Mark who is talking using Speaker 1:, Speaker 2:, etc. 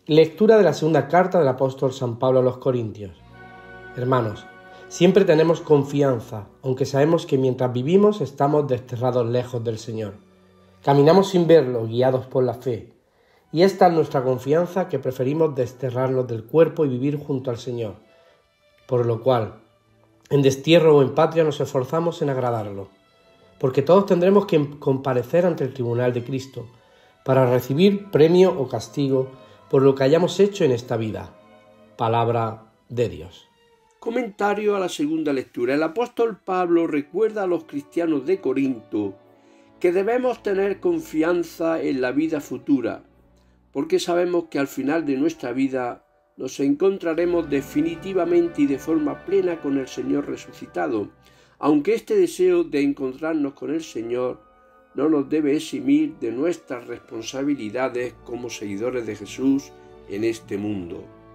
Speaker 1: Lectura de la segunda carta del apóstol San Pablo a los Corintios. Hermanos, siempre tenemos confianza, aunque sabemos que mientras vivimos estamos desterrados lejos del Señor. Caminamos sin verlo, guiados por la fe. Y esta es nuestra confianza, que preferimos desterrarnos del cuerpo y vivir junto al Señor. Por lo cual, en destierro o en patria nos esforzamos en agradarlo. Porque todos tendremos que comparecer ante el tribunal de Cristo, para recibir premio o castigo por lo que hayamos hecho en esta vida. Palabra de Dios.
Speaker 2: Comentario a la segunda lectura. El apóstol Pablo recuerda a los cristianos de Corinto que debemos tener confianza en la vida futura, porque sabemos que al final de nuestra vida nos encontraremos definitivamente y de forma plena con el Señor resucitado, aunque este deseo de encontrarnos con el Señor no nos debe eximir de nuestras responsabilidades como seguidores de Jesús en este mundo.